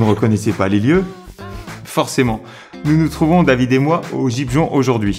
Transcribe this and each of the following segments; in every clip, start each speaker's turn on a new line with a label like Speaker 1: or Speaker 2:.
Speaker 1: reconnaissez pas les lieux, forcément. Nous nous trouvons, David et moi, au Gibjon aujourd'hui.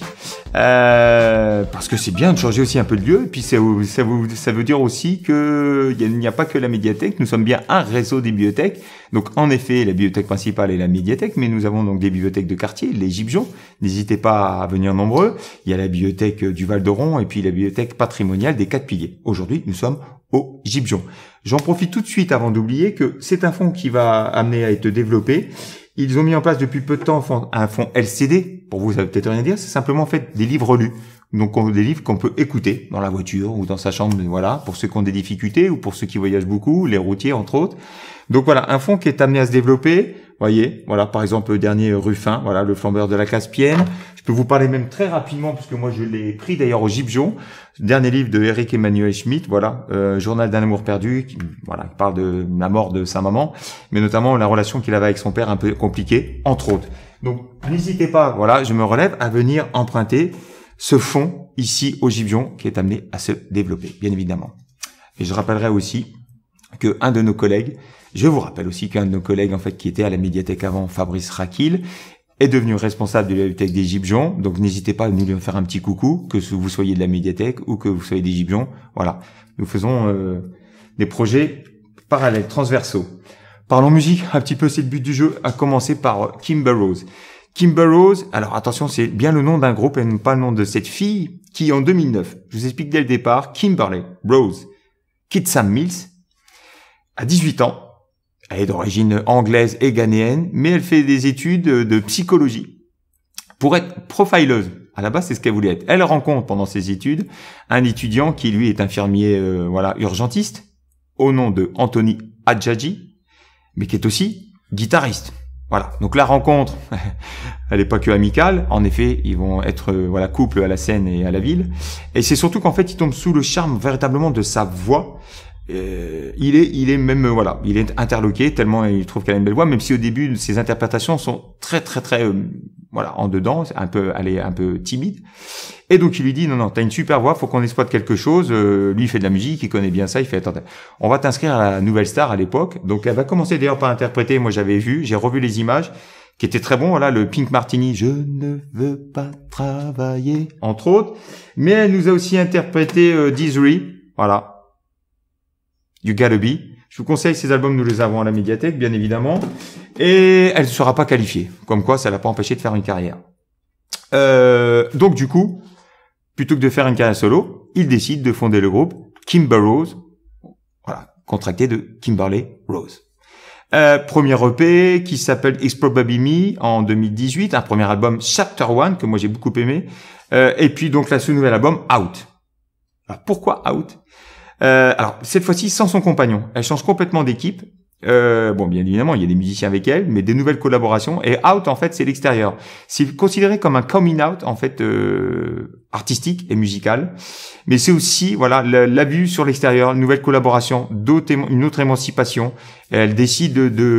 Speaker 1: Parce que c'est bien de changer aussi un peu de lieu. Et puis ça veut dire aussi qu'il n'y a pas que la médiathèque. Nous sommes bien un réseau des bibliothèques. Donc en effet, la bibliothèque principale est la médiathèque, mais nous avons donc des bibliothèques de quartier, les Gibjons. N'hésitez pas à venir nombreux. Il y a la bibliothèque du Val-d'Oron et puis la bibliothèque patrimoniale des Quatre Piliers. Aujourd'hui, nous sommes au Gibjon. J'en profite tout de suite avant d'oublier que c'est un fonds qui va amener à être développé. Ils ont mis en place depuis peu de temps un fonds LCD. Pour vous, ça veut peut-être rien dire. C'est simplement en fait des livres lus. Donc des livres qu'on peut écouter dans la voiture ou dans sa chambre, voilà, pour ceux qui ont des difficultés ou pour ceux qui voyagent beaucoup, les routiers entre autres. Donc voilà, un fonds qui est amené à se développer. Voyez, voilà, par exemple le dernier Ruffin, voilà, le flambeur de la Caspienne. Je peux vous parler même très rapidement parce que moi je l'ai pris d'ailleurs au Gibjon. Dernier livre de Eric Emmanuel Schmitt, voilà, Journal d'un amour perdu, qui parle de la mort de sa maman, mais notamment la relation qu'il avait avec son père un peu compliquée, entre autres. Donc n'hésitez pas, voilà, je me relève à venir emprunter ce fonds ici au Gibjon qui est amené à se développer, bien évidemment. Et je rappellerai aussi que un de nos collègues, je vous rappelle aussi qu'un de nos collègues en fait qui était à la médiathèque avant, Fabrice Rakil, est devenu responsable de la bibliothèque des Gibjons. Donc n'hésitez pas à nous lui faire un petit coucou, que vous soyez de la médiathèque ou que vous soyez des Gibjons. Voilà, nous faisons des projets parallèles, transversaux. Parlons musique, un petit peu c'est le but du jeu, à commencer par Kimber Rose. Kimber Rose, alors attention, c'est bien le nom d'un groupe et non pas le nom de cette fille qui en 2009, je vous explique dès le départ, Kimberly Rose Kitsam Mills, à 18 ans, elle est d'origine anglaise et ghanéenne, mais elle fait des études de psychologie pour être profileuse. À la base, c'est ce qu'elle voulait être. Elle rencontre pendant ses études un étudiant qui, lui, est infirmier, urgentiste, au nom de Anthony Adjaji, mais qui est aussi guitariste. Voilà. Donc la rencontre, elle n'est pas que amicale. En effet, ils vont être couple à la scène et à la ville. Et c'est surtout qu'en fait, ils tombent sous le charme véritablement de sa voix. Il est même il est interloqué tellement il trouve qu'elle a une belle voix, même si au début ses interprétations sont très en dedans, elle est un peu timide. Et donc il lui dit non, t'as une super voix, faut qu'on exploite quelque chose. Lui il fait de la musique, il connaît bien ça, il fait attends, on va t'inscrire à la Nouvelle Star à l'époque. Donc elle va commencer d'ailleurs par interpréter. Moi j'ai revu les images qui étaient très bons. Voilà, le Pink Martini, je ne veux pas travailler, entre autres. Mais elle nous a aussi interprété Desiree, voilà. You Gotta Be. Je vous conseille ces albums, nous les avons à la médiathèque, bien évidemment. Et elle ne sera pas qualifiée. Comme quoi, ça l'a pas empêché de faire une carrière. Donc du coup, plutôt que de faire une carrière solo, il décide de fonder le groupe Kimber Rose. Voilà, contracté de Kimberly Rose. Premier EP qui s'appelle It's Probably Me en 2018. Un premier album Chapter One que moi j'ai beaucoup aimé. Et puis donc là, ce nouvel album Out. Alors pourquoi Out? Alors cette fois-ci sans son compagnon, elle change complètement d'équipe. Bien évidemment il y a des musiciens avec elle, mais des nouvelles collaborations. Et Out en fait c'est l'extérieur. C'est considéré comme un coming out en fait artistique et musical, mais c'est aussi la vue sur l'extérieur, une nouvelle collaboration, une autre émancipation. Elle décide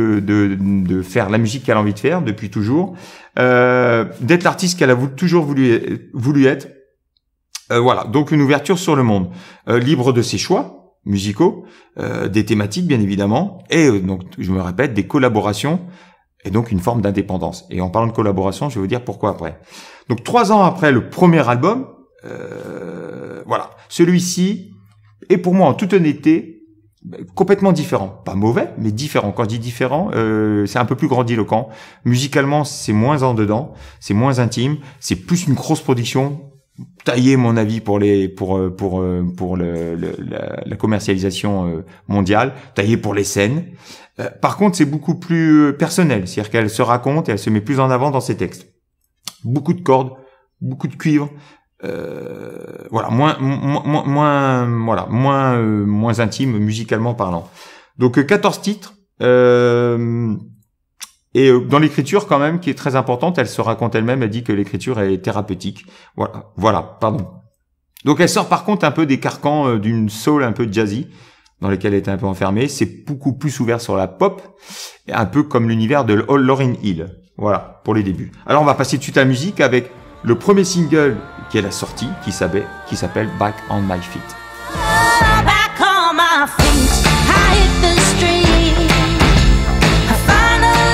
Speaker 1: de faire la musique qu'elle a envie de faire depuis toujours, d'être l'artiste qu'elle a toujours voulu être. Donc une ouverture sur le monde, libre de ses choix musicaux, des thématiques bien évidemment, et donc je me répète, des collaborations, et donc une forme d'indépendance. Et en parlant de collaboration, je vais vous dire pourquoi après. Donc 3 ans après le premier album, celui-ci est pour moi en toute honnêteté complètement différent. Pas mauvais, mais différent. Quand je dis différent, c'est un peu plus grandiloquent. Musicalement, c'est moins en dedans, c'est moins intime, c'est plus une grosse production. Taillé, mon avis, pour la commercialisation mondiale, taillé pour les scènes. Par contre, c'est beaucoup plus personnel, c'est-à-dire qu'elle se raconte et elle se met plus en avant dans ses textes. Beaucoup de cordes, beaucoup de cuivre, moins intime musicalement parlant. Donc 14 titres. Et dans l'écriture, quand même, qui est très importante, elle se raconte elle-même, elle dit que l'écriture est thérapeutique. Donc elle sort par contre un peu des carcans d'une soul un peu jazzy, dans lequel elle était un peu enfermée. C'est beaucoup plus ouvert sur la pop, un peu comme l'univers de Lauryn Hill. Voilà, pour les débuts. Alors on va passer tout de suite à la musique avec le premier single qu'elle a sorti, qui s'appelle Back on My Feet.
Speaker 2: Back on my feet, I hit the street. I finally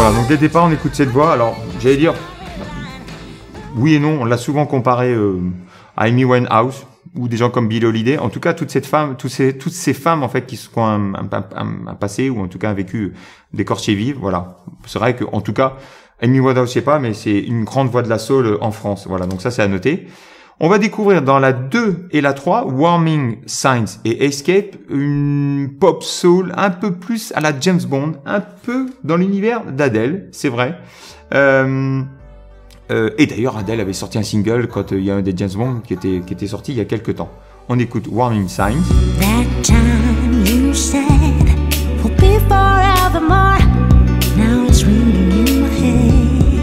Speaker 1: Voilà, donc dès le départ, on écoute cette voix. Alors, j'allais dire, oui et non, on l'a souvent comparé à Amy Winehouse ou des gens comme Billie Holiday. En tout cas, toutes ces femmes en fait qui ont un passé ou en tout cas un vécu des corchées vives. Voilà, c'est vrai que en tout cas, Amy Winehouse, je sais pas, mais c'est une grande voix de la soul en France. Voilà, donc ça c'est à noter. On va découvrir dans la 2 et la 3, Warming Signs et Escape, une pop soul un peu plus à la James Bond, un peu dans l'univers d'Adèle, c'est vrai. Et d'ailleurs, Adèle avait sorti un single quand il y a un des James Bond qui était sorti il y a quelques temps. On écoute Warming Signs.
Speaker 2: That time you said we'll be forevermore. Now it's ringing in my head.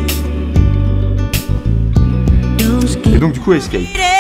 Speaker 1: Et donc du coup Escape.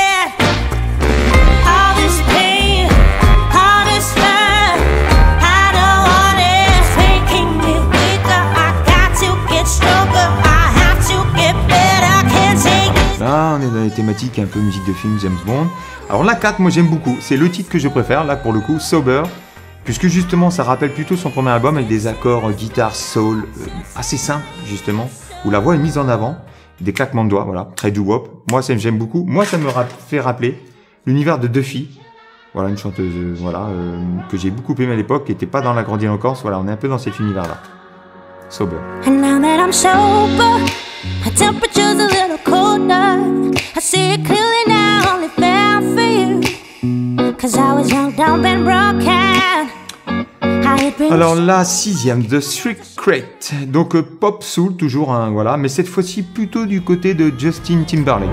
Speaker 1: Là on est dans les thématiques un peu musique de film James Bond. Alors la 4 moi j'aime beaucoup, c'est le titre que je préfère là pour le coup, Sober, puisque justement ça rappelle plutôt son premier album avec des accords guitare soul assez simples justement, où la voix est mise en avant. Des claquements de doigts, voilà, très doo-wop. Moi, j'aime beaucoup. Moi, ça me fait rappeler l'univers de Duffy. Voilà, une chanteuse, que j'ai beaucoup aimée à l'époque, qui n'était pas dans la grandiloquence. Voilà, on est un peu dans cet univers-là. Sober.
Speaker 2: And now that I'm sober, my temperature's a little colder. I see it clearly now, only fair for you. 'Cause I was young, dumb and broken.
Speaker 1: Alors la 6e, The Secret, donc pop soul toujours, hein, voilà, mais cette fois-ci plutôt du côté de Justin Timberlake.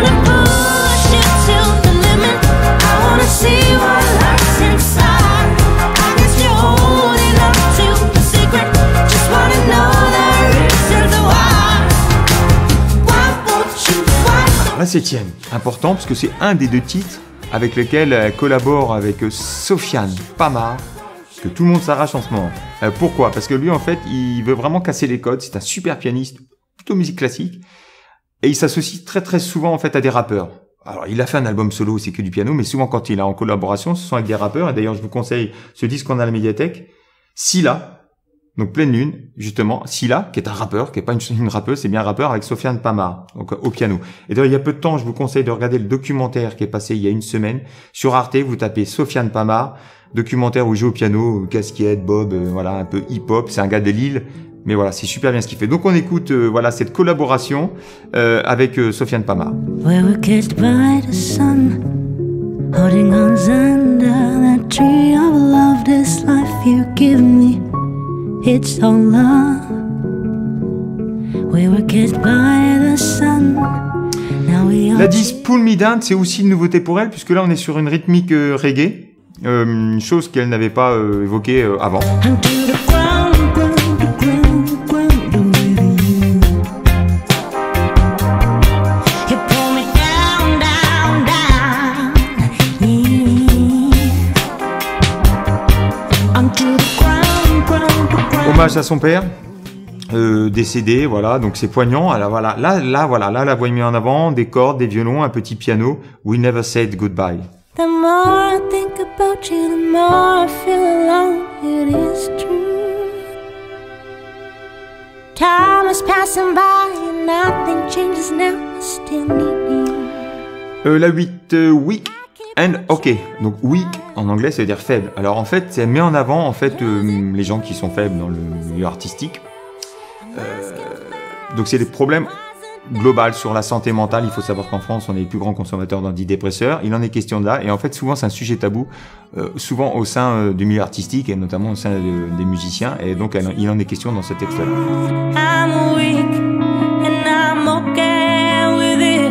Speaker 1: Alors, la 7e, important parce que c'est un des 2 titres avec lesquels elle collabore avec Sofiane Pamart, que tout le monde s'arrache en ce moment. Pourquoi? Parce que lui, en fait, il veut vraiment casser les codes. C'est un super pianiste, plutôt musique classique. Et il s'associe très très souvent, en fait, à des rappeurs. Alors, il a fait un album solo, c'est que du piano, mais souvent quand il est en collaboration, ce sont avec des rappeurs. Et d'ailleurs, je vous conseille ce disque qu'on a à la médiathèque. Scylla, donc Pleine Lune, justement. Scylla, qui est un rappeur, qui est pas une rappeuse, c'est bien un rappeur avec Sofiane Pamart, donc au piano. Et d'ailleurs, il y a peu de temps, je vous conseille de regarder le documentaire qui est passé il y a une semaine. Sur Arte, vous tapez Sofiane Pamart, documentaire où il joue au piano, casquette, bob, voilà, un peu hip-hop. C'est un gars de Lille, mais voilà, c'est super bien ce qu'il fait. Donc on écoute, voilà, cette collaboration avec Sofiane Pamart.
Speaker 2: We were kissed by the sun, holding on under that tree of love. This life you give me, it's all love. We were kissed by the sun. Now we are...
Speaker 1: La 10, Pull Me Down, c'est aussi une nouveauté pour elle, puisque là on est sur une rythmique reggae. Une chose qu'elle n'avait pas évoquée avant. Hommage à son père, décédé, voilà, donc c'est poignant. Alors voilà, là, la voix est mise en avant, des cordes, des violons, un petit piano. We never said goodbye.
Speaker 2: The more I think about you, the more I feel alone. It is true. Time is passing by and nothing changes now. I still need you.
Speaker 1: La 8, weak and okay. Donc weak en anglais, ça veut dire faible. Alors en fait, ça met en avant en fait les gens qui sont faibles dans le milieu artistique. Donc c'est des problèmes global sur la santé mentale. Il faut savoir qu'en France, on est les plus grands consommateurs d'antidépresseurs. Il en est question de là. Et en fait, souvent, c'est un sujet tabou, souvent au sein du milieu artistique et notamment au sein des musiciens. Et donc, il en est question dans ce texte-là.
Speaker 2: I'm weak and I'm okay with it.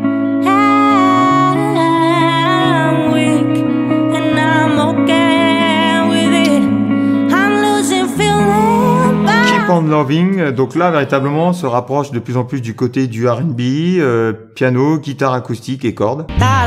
Speaker 2: I'm weak and I'm okay with it. I'm losing feeling.
Speaker 1: Keep on Loving, donc là véritablement se rapproche de plus en plus du côté du R&B, piano, guitare acoustique et cordes.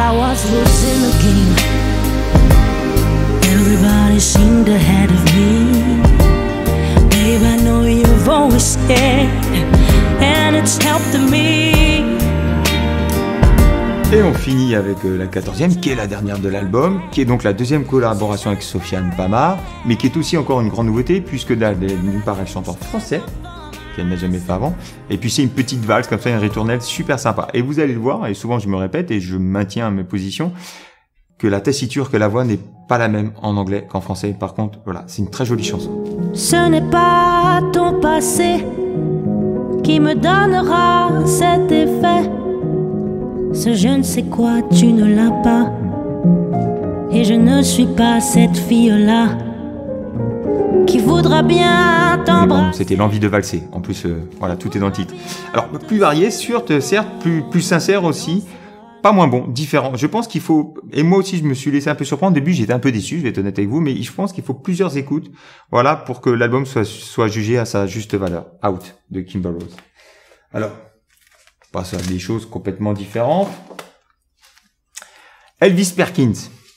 Speaker 1: Et on finit avec la 14e, qui est la dernière de l'album, qui est donc la deuxième collaboration avec Sofiane Pamart, mais qui est aussi encore une grande nouveauté, puisque d'une part elle chante en français, qu'elle n'a jamais fait avant. Et puis c'est une petite valse comme ça, une ritournelle super sympa. Et vous allez le voir, et souvent je me répète et je maintiens mes positions, que la tessiture, que la voix n'est pas la même en anglais qu'en français. Par contre, voilà, c'est une très jolie chanson.
Speaker 2: Ce n'est pas ton passé qui me donnera cet effet. Ce je ne sais quoi, tu ne l'as pas. Et je ne suis pas cette fille-là qui voudra bien t'embrasser.
Speaker 1: Bon, c'était l'envie de valser. En plus, voilà, tout est dans le titre. Alors, plus varié, certes, plus sincère aussi. Pas moins bon, différent. Je pense qu'il faut, et moi aussi je me suis laissé un peu surprendre. Au début j'étais un peu déçu, je vais être honnête avec vous, mais je pense qu'il faut plusieurs écoutes, voilà, pour que l'album soit jugé à sa juste valeur. Out de Kimber Rose. Alors, on passe à des choses complètement différentes. Elvis Perkins,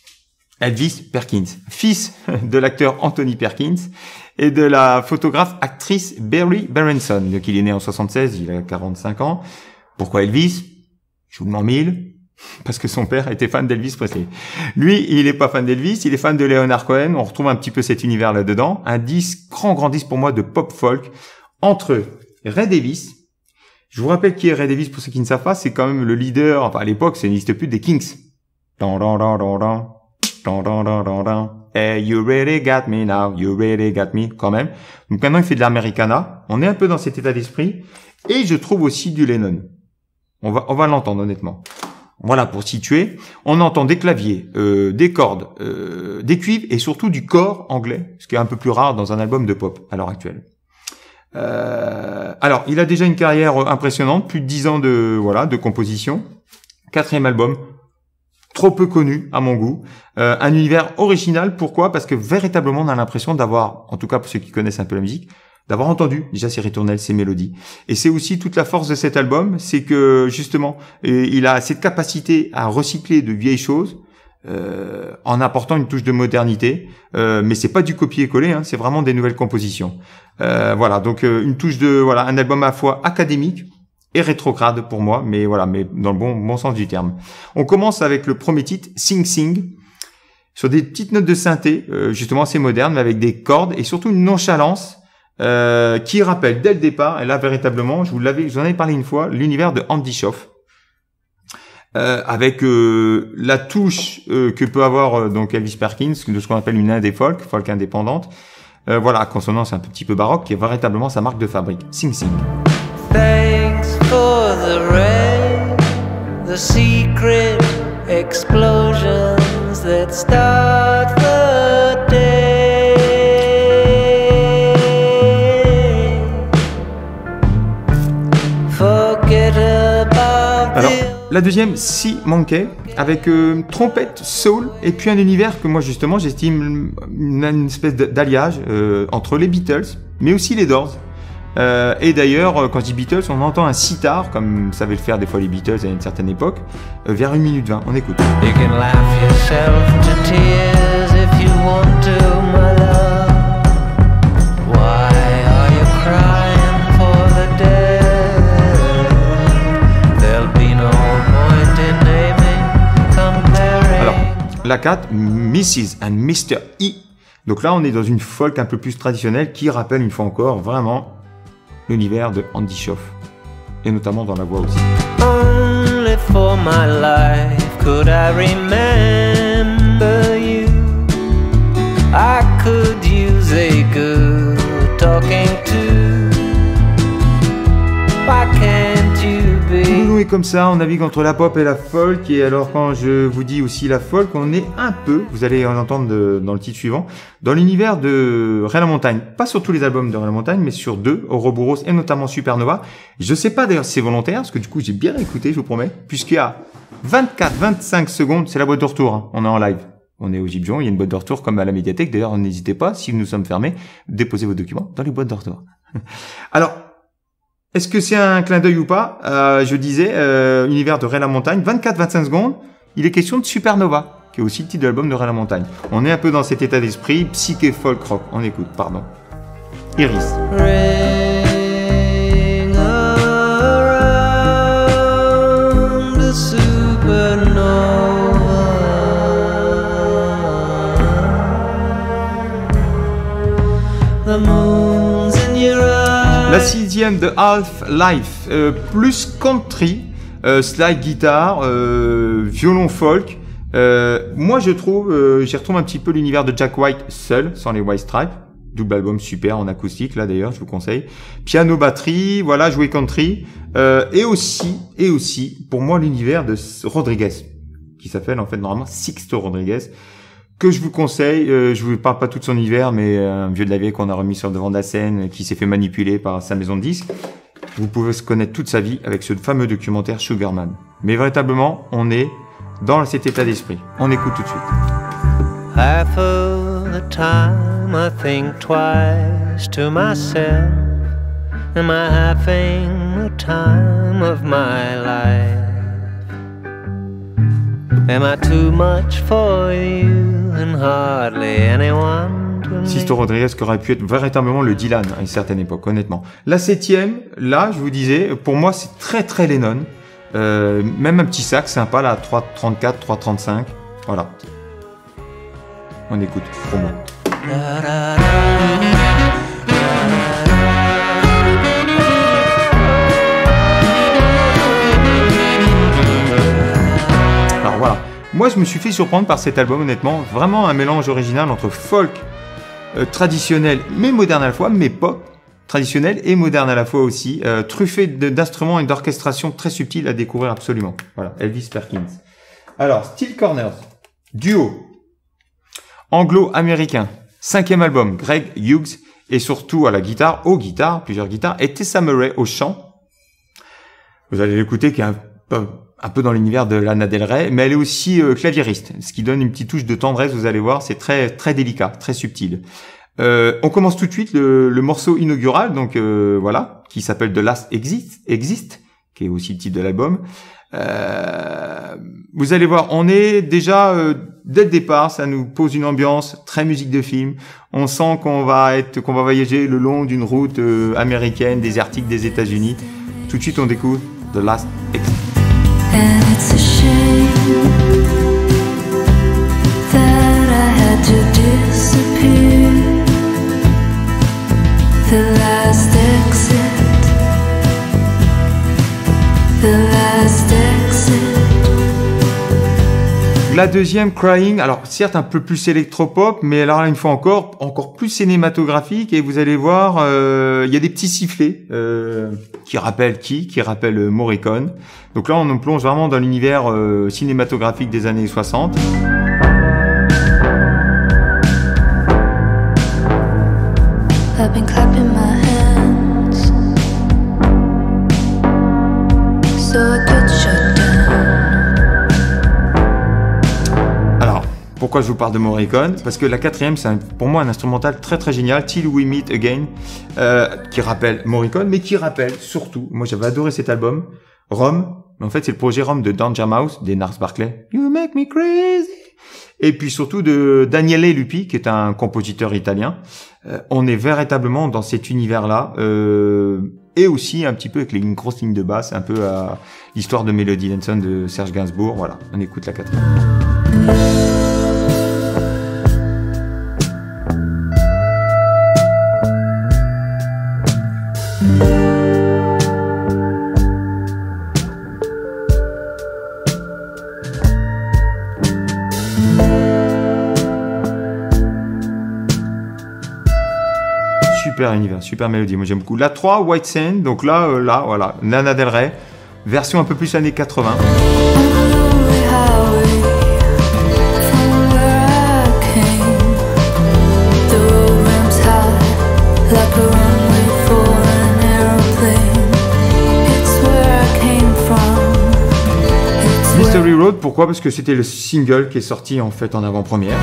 Speaker 1: fils de l'acteur Anthony Perkins et de la photographe actrice Berry Berenson. Donc il est né en 76, il a 45 ans. Pourquoi Elvis? Je vous demande mille. Parce que son père était fan d'Elvis Presley. Lui, il est pas fan d'Elvis, il est fan de Leonard Cohen. On retrouve un petit peu cet univers là-dedans. Un disque, grand disque pour moi de pop folk entre Ray Davies. Je vous rappelle qui est Ray Davies pour ceux qui ne savent pas. C'est quand même le leader, enfin à l'époque, c'est une liste plus des Kings. Hey, you really got me now, you really got me, quand même. Donc maintenant, il fait de l'Americana. On est un peu dans cet état d'esprit. Et je trouve aussi du Lennon. On va l'entendre, honnêtement. Voilà, pour situer, on entend des claviers, des cordes, des cuivres et surtout du corps anglais, ce qui est un peu plus rare dans un album de pop à l'heure actuelle. Alors, il a déjà une carrière impressionnante, plus de 10 ans de composition. 4e album, trop peu connu à mon goût. Un univers original, pourquoi? Parce que véritablement, on a l'impression d'avoir, en tout cas pour ceux qui connaissent un peu la musique, d'avoir entendu déjà ces ritournelles, ces mélodies. Et c'est aussi toute la force de cet album, c'est que justement, il a cette capacité à recycler de vieilles choses en apportant une touche de modernité. Mais c'est pas du copier-coller, hein, c'est vraiment des nouvelles compositions. Voilà, donc une touche un album à la fois académique et rétrograde pour moi, mais voilà, mais dans le bon sens du terme. On commence avec le premier titre, Sing Sing, sur des petites notes de synthé, justement assez modernes, mais avec des cordes et surtout une nonchalance. Qui rappelle dès le départ, et là véritablement, je vous en avais parlé une fois, l'univers de Andy Schauf, avec la touche que peut avoir donc Elvis Perkins, de ce qu'on appelle une indé folk indépendante, voilà, consonance un petit peu baroque, qui est véritablement sa marque de fabrique. Sing Sing.
Speaker 3: Thanks for the rain, the secret explosions that start the day.
Speaker 1: Alors, la deuxième, Sea Monkey, avec trompette, soul, et puis un univers que moi justement j'estime une espèce d'alliage entre les Beatles, mais aussi les Doors. Et d'ailleurs, quand je dis Beatles, on entend un sitar, comme savaient le faire des fois les Beatles à une certaine époque, vers 1 minute 20. On écoute.
Speaker 3: You can laugh yourself to tears if you want to, my love. Why are you crying for the dead?
Speaker 1: Alors, la 4, Mrs. and Mr. E. Donc là, on est dans une folk un peu plus traditionnelle qui rappelle une fois encore vraiment l'univers de Andy Schauf. Et notamment dans la voix aussi.
Speaker 3: Only for my life could I remember you. I could use a good talking to. Why can't you be?
Speaker 1: Nous est comme ça, on navigue entre la pop et la folk. Et alors quand je vous dis aussi la folk, on est un peu, vous allez en entendre dans le titre suivant, dans l'univers de Ray LaMontagne. Pas sur tous les albums de Ray LaMontagne, mais sur 2, Ouroboros et notamment Supernova. Je sais pas d'ailleurs si c'est volontaire, parce que du coup j'ai bien écouté, je vous promets, puisqu'il y a 24-25 secondes, c'est la boîte de retour, hein. On est en live. On est au Gibjon, il y a une boîte de retour comme à la médiathèque. D'ailleurs, n'hésitez pas, si nous sommes fermés, déposez vos documents dans les boîtes de retour. Alors, est-ce que c'est un clin d'œil ou pas? Je disais, univers de Ray LaMontagne, 24-25 secondes, il est question de Supernova, qui est aussi le titre de l'album de Ray LaMontagne. On est un peu dans cet état d'esprit, psyché folk rock. On écoute, pardon. Iris.
Speaker 3: Ring around the supernova. The moon's in your eyes.
Speaker 1: La 6e de Half-Life, plus country, slide guitare, violon folk. Moi je trouve, j'y retrouve un petit peu l'univers de Jack White seul, sans les White Stripes. Double album super en acoustique là d'ailleurs, je vous conseille. Piano, batterie, voilà, jouer country. Et aussi, pour moi l'univers de Rodriguez, qui s'appelle en fait normalement Sixto Rodriguez, que je vous conseille. Je vous parle pas tout de son univers, mais un vieux de la vieille qu'on a remis sur le devant de la scène, qui s'est fait manipuler par sa maison de disques. Vous pouvez se connaître toute sa vie avec ce fameux documentaire Sugarman. Mais véritablement, on est dans cet état d'esprit. On écoute tout de suite.
Speaker 3: Half of the time I think twice to myself. Am I having the time of my life? Am I too much for you and hardly anyone to me?
Speaker 1: Sixto Rodriguez qui aurait pu être véritablement le Dylan à une certaine époque, honnêtement. La 7e, là, je vous disais, pour moi, c'est très très Lennon. Même un petit sax sympa, là, 3.34, 3.35. Voilà. On écoute, pour moi. Alors voilà. Moi, je me suis fait surprendre par cet album, honnêtement. Vraiment un mélange original entre folk traditionnel, mais moderne à la fois, mais pop traditionnel et moderne à la fois aussi, truffé d'instruments et d'orchestration très subtils à découvrir absolument. Voilà, Elvis Perkins. Alors, Steel Corners, duo anglo-américain, 5e album, Greg Hughes, et surtout à la guitare, plusieurs guitares, et Tessa Murray au chant. Vous allez l'écouter, qui est un peu dans l'univers de Lana Del Rey, mais elle est aussi claviériste, ce qui donne une petite touche de tendresse, vous allez voir, c'est très très délicat, très subtil. On commence tout de suite le morceau inaugural, donc voilà, qui s'appelle The Last Exist, qui est aussi le titre de l'album. Vous allez voir, on est déjà dès le départ, ça nous pose une ambiance très musique de film. On sent qu'on va voyager le long d'une route américaine, désertique des États-Unis. Tout de suite, on découvre The Last Exist.
Speaker 2: And it's a shame that I had to disappear. The last exit, the last exit.
Speaker 1: La deuxième, Crying, alors certes un peu plus électropop, mais alors là, une fois encore plus cinématographique, et vous allez voir, il y a des petits sifflets qui rappellent Morricone. Donc là, on nous plonge vraiment dans l'univers cinématographique des années 60.
Speaker 2: I've been clapping my hands so I could shut down.
Speaker 1: Alors, pourquoi je vous parle de Morricone? Parce que la 4e, c'est pour moi un instrumental très très génial, Till We Meet Again, qui rappelle Morricone, mais qui rappelle surtout, moi j'avais adoré cet album, Rome, mais en fait c'est le projet Rome de Danger Mouse, des Gnarls Barkley, You Make Me Crazy, et puis surtout de Daniele Lupi, qui est un compositeur italien. On est véritablement dans cet univers-là, et aussi un petit peu avec une grosse ligne de basse, un peu à l'histoire de Melody Lanson de Serge Gainsbourg. Voilà, on écoute la 4e. Super univers, super mélodie, moi j'aime beaucoup. La 3, White Sand, donc là, voilà, Lana Del Rey, version un peu plus années 80. Mystery Road, pourquoi? Parce que c'était le single qui est sorti en fait en avant-première.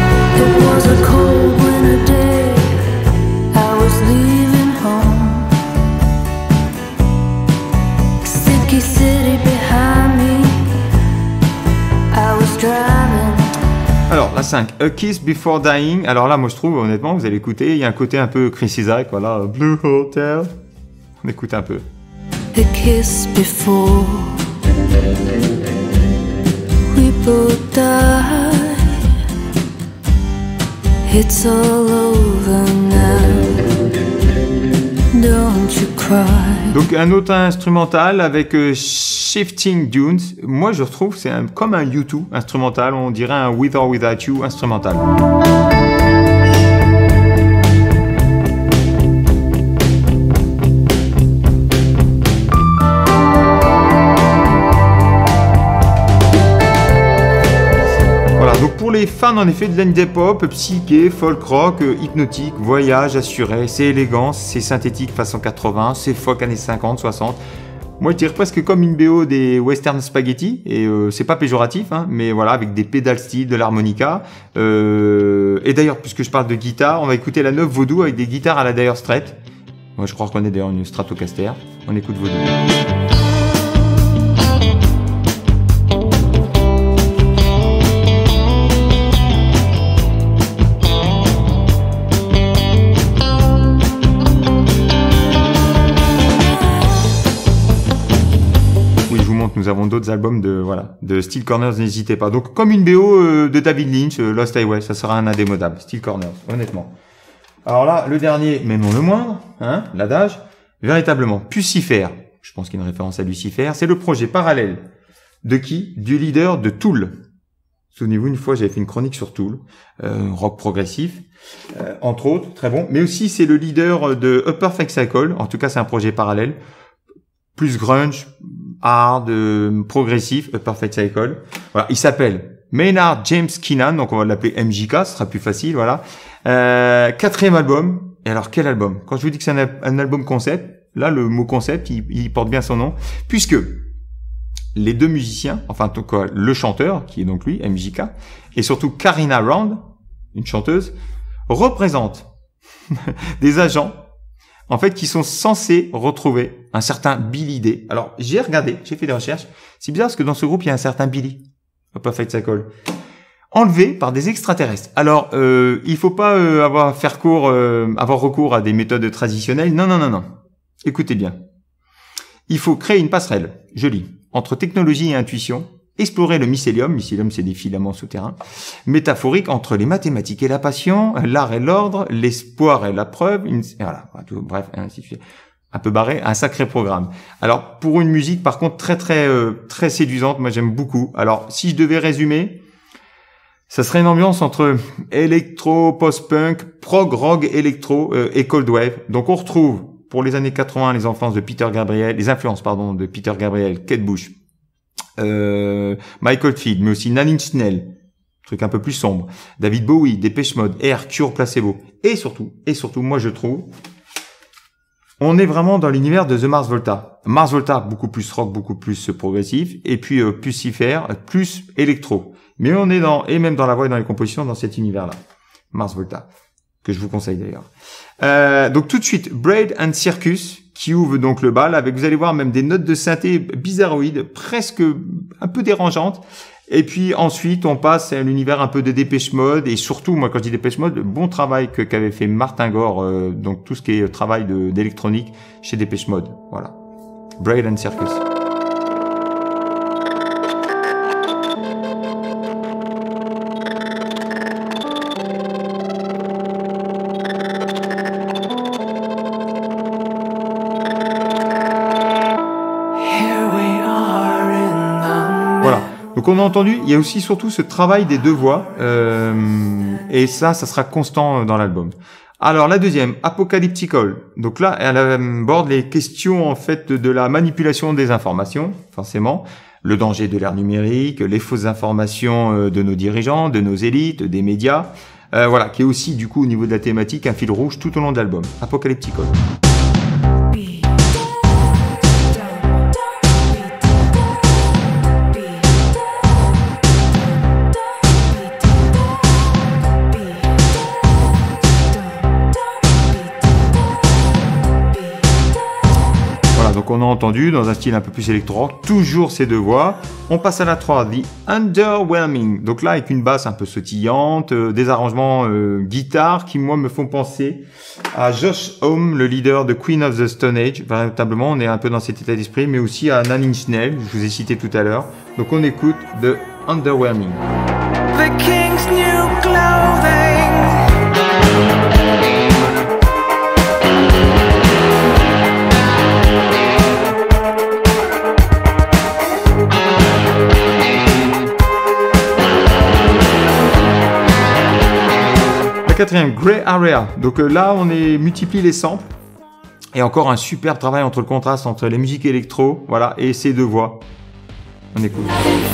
Speaker 1: Alors la 5, A Kiss Before Dying. Alors là, moi je trouve, honnêtement, vous allez écouter, il y a un côté un peu Chris Isaak, voilà, Blue Hotel. On écoute un peu.
Speaker 2: A kiss before we both die. It's all over now. Don't you
Speaker 1: Donc un autre instrumental avec Shifting Dunes. Moi je trouve c'est comme un U2 instrumental, on dirait un With or Without You instrumental. Donc pour les fans en effet de l'indie pop, psyché, folk rock, hypnotique, voyage assuré, c'est élégant, c'est synthétique façon 80, c'est folk années 50, 60. Moi je dirais presque comme une BO des western spaghetti, et c'est pas péjoratif, hein, mais voilà, avec des pédales style, de l'harmonica. Et d'ailleurs, puisque je parle de guitare, on va écouter la 9 Vaudou avec des guitares à la Dire Straits. Moi je crois qu'on est d'ailleurs une Stratocaster. On écoute Vaudou. Nous avons d'autres albums de Steel Corners, n'hésitez pas. Donc comme une BO de David Lynch, Lost Highway, ça sera un indémodable, Steel Corners, honnêtement. Alors là, le dernier, mais non le moindre, hein, l'adage, véritablement, Pucifer, je pense qu'il y a une référence à Lucifer, c'est le projet parallèle de qui? Du leader de Tool. Souvenez-vous, une fois, j'avais fait une chronique sur Tool, rock progressif, entre autres, très bon, mais aussi c'est le leader de A Perfect Cycle, en tout cas c'est un projet parallèle, plus grunge, hard, progressif, A Perfect Cycle. Voilà, il s'appelle Maynard James Keenan, donc on va l'appeler MJK, ce sera plus facile, voilà. 4e album. Et alors, quel album? Quand je vous dis que c'est un album concept, là, le mot concept, il porte bien son nom, puisque les deux musiciens, enfin, en tout cas, le chanteur, qui est donc lui, MJK, et surtout Karina Round, une chanteuse, représentent des agents en fait, qui sont censés retrouver un certain Billy Day. Alors, j'ai regardé, j'ai fait des recherches. C'est bizarre parce que dans ce groupe, il y a un certain Billy, A Perfect Cycle, enlevé par des extraterrestres. Alors, il faut pas avoir recours à des méthodes traditionnelles. Non, non, non, non. Écoutez bien. Il faut créer une passerelle, je lis, entre technologie et intuition, explorer le mycélium c'est des filaments souterrains, métaphorique entre les mathématiques et la passion, l'art et l'ordre, l'espoir et la preuve, voilà, bref, ainsi de suite. Un peu barré, un sacré programme. Alors, pour une musique, par contre, très séduisante, moi j'aime beaucoup. Alors, si je devais résumer, ça serait une ambiance entre électro, post-punk, prog, rock, électro et cold wave. Donc, on retrouve, pour les années 80, les influences de Peter Gabriel, Kate Bush, Michael Field, mais aussi Nine Inch Nails, truc un peu plus sombre, David Bowie, Depeche Mode, Air, Cure, Placebo, et surtout, moi je trouve, on est vraiment dans l'univers de The Mars Volta. Mars Volta, beaucoup plus rock, beaucoup plus progressif, et puis Pucifer, plus électro. Mais on est et même dans la voix et dans les compositions, dans cet univers-là. Mars Volta, que je vous conseille d'ailleurs. Donc tout de suite, Braid and Circus, qui ouvre donc le bal avec, vous allez voir, même des notes de synthé bizarroïdes, presque un peu dérangeantes. Et puis ensuite, on passe à l'univers un peu de Depeche Mode, et surtout, moi quand je dis Depeche Mode, le bon travail qu'avait fait Martin Gore, donc tout ce qui est travail d'électronique chez Depeche Mode. Voilà. Braid and Circus. Donc on a entendu, il y a aussi surtout ce travail des deux voix, et ça sera constant dans l'album. Alors la deuxième, Apocalyptical. Donc là, elle aborde les questions en fait de la manipulation des informations, forcément, le danger de l'ère numérique, les fausses informations de nos dirigeants, de nos élites, des médias, voilà, qui est aussi du coup au niveau de la thématique un fil rouge tout au long de l'album. Apocalyptical. Donc on a entendu dans un style un peu plus électro, toujours ces deux voix. On passe à la 3, The Underwhelming. Donc là avec une basse un peu sautillante, des arrangements guitare qui moi me font penser à Josh Homme, le leader de Queen of the Stone Age. Véritablement on est un peu dans cet état d'esprit, mais aussi à Nine Inch Nails, je vous ai cité tout à l'heure. Donc on écoute The Underwhelming. The King's New Clothing. quatrième, Grey Area. Donc là, on multiplie les samples. Et encore un superbe travail entre le contraste entre les musiques électro, voilà, et ces deux voix. On écoute.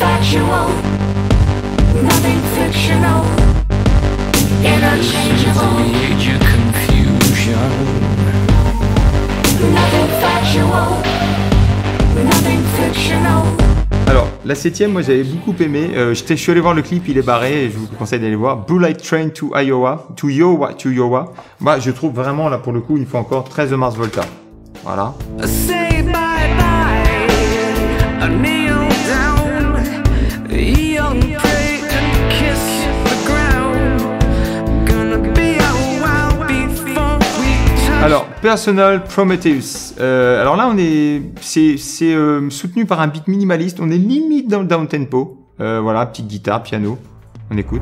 Speaker 1: Alors, la septième, moi j'avais beaucoup aimé. Je suis allé voir le clip, il est barré, et je vous conseille d'aller voir. Blue Light Train to Iowa. Bah, je trouve vraiment, là pour le coup, une fois encore, 13 de Mars Volta. Voilà. Say bye bye, a kneel down, young pray and kiss the ground. Gonna be a while before we. Alors, Personal Prometheus. Alors là, c'est soutenu par un beat minimaliste. On est limite dans le down tempo. Voilà, petite guitare, piano. On écoute.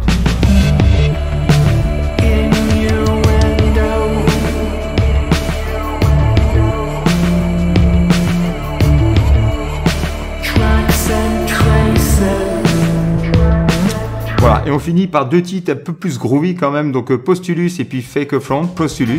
Speaker 1: Voilà, et on finit par deux titres un peu plus groovy quand même, donc Postulus et puis Fake a Front, Postulus.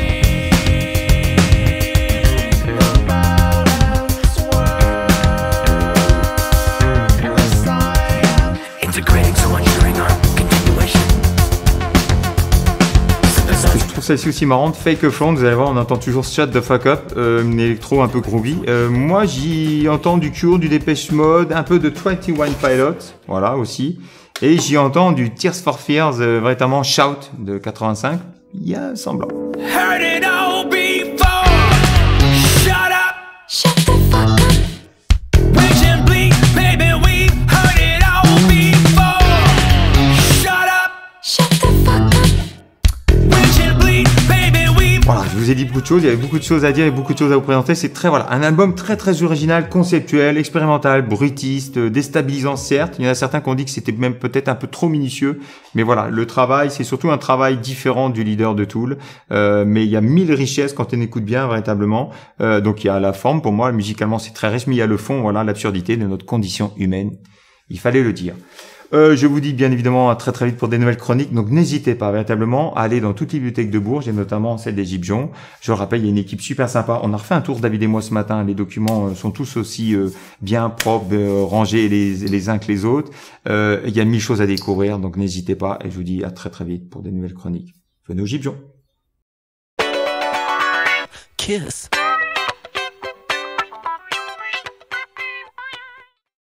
Speaker 1: Je trouve celle-ci aussi marrante, Fake a Front, vous allez voir, on entend toujours Shut the Fuck Up, une électro un peu groovy. Moi j'y entends du Cure, du Depeche Mode, un peu de 21 Pilots, voilà aussi. Et j'y entends du Tears for Fears, véritablement Shout de 85. Il y a un semblant. Heard it all before. Shut up. Shut the fuck up. Vision bleak, baby, we've heard it all before. Shut up. Shut the fuck up. Vision bleak, baby, we've. Voilà, je vous ai dit beaucoup de choses, il y avait beaucoup de choses à dire et beaucoup de choses à vous présenter. C'est très, voilà, un album très original, conceptuel, expérimental, bruitiste, déstabilisant certes. Il y en a certains qui ont dit que c'était même peut-être un peu trop minutieux. Mais voilà, le travail, c'est surtout un travail différent du leader de Tool. Mais il y a 1000 richesses quand on écoute bien, véritablement. Donc il y a la forme, pour moi, musicalement c'est très riche, mais il y a le fond, voilà, l'absurdité de notre condition humaine. Il fallait le dire. Je vous dis bien évidemment à très vite pour des nouvelles chroniques, donc n'hésitez pas véritablement à aller dans toutes les bibliothèques de Bourges et notamment celle des Gypjons. Je le rappelle, il y a une équipe super sympa. On a refait un tour, David et moi, ce matin. Les documents sont tous aussi bien propres, rangés les uns que les autres. Il y a 1000 choses à découvrir, donc n'hésitez pas et je vous dis à très vite pour des nouvelles chroniques. Venez aux Gypjons. Kiss.